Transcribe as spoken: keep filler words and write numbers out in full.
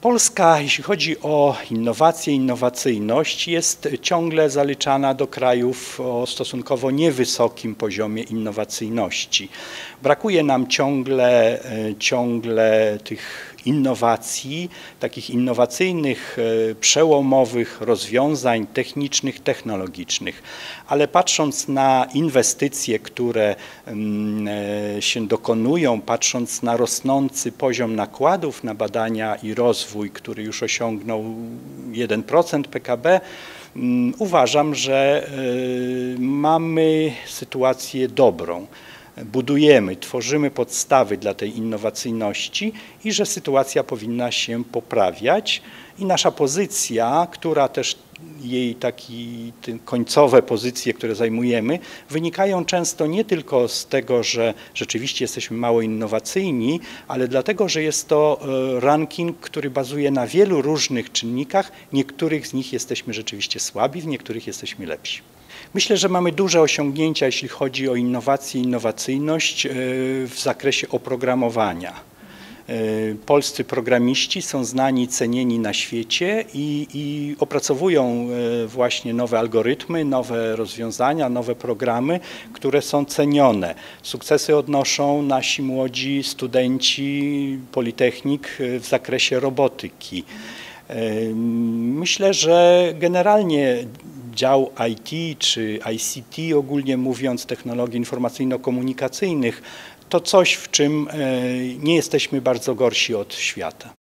Polska, jeśli chodzi o innowacje, innowacyjność, jest ciągle zaliczana do krajów o stosunkowo niewysokim poziomie innowacyjności. Brakuje nam ciągle, ciągle tych innowacji, takich innowacyjnych, przełomowych rozwiązań technicznych, technologicznych. Ale patrząc na inwestycje, które się dokonują, patrząc na rosnący poziom nakładów na badania i rozwój, który już osiągnął jeden procent P K B, uważam, że mamy sytuację dobrą. Budujemy, tworzymy podstawy dla tej innowacyjności i że sytuacja powinna się poprawiać i nasza pozycja, która też jej taki końcowe pozycje, które zajmujemy, wynikają często nie tylko z tego, że rzeczywiście jesteśmy mało innowacyjni, ale dlatego, że jest to ranking, który bazuje na wielu różnych czynnikach. Niektórych z nich jesteśmy rzeczywiście słabi, w niektórych jesteśmy lepsi. Myślę, że mamy duże osiągnięcia, jeśli chodzi o innowacje i innowacyjność w zakresie oprogramowania. Polscy programiści są znani i cenieni na świecie i, i opracowują właśnie nowe algorytmy, nowe rozwiązania, nowe programy, które są cenione. Sukcesy odnoszą nasi młodzi studenci politechnik w zakresie robotyki. Myślę, że generalnie dział I T czy I C T, ogólnie mówiąc, technologii informacyjno-komunikacyjnych, to coś, w czym nie jesteśmy bardzo gorsi od świata.